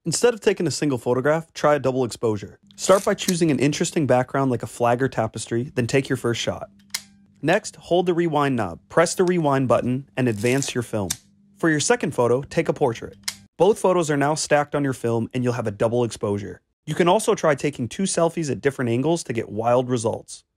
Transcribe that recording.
Instead of taking a single photograph, try a double exposure. Start by choosing an interesting background like a flag or tapestry, then take your first shot. Next, hold the rewind knob, press the rewind button, and advance your film. For your second photo, take a portrait. Both photos are now stacked on your film and you'll have a double exposure. You can also try taking 2 selfies at different angles to get wild results.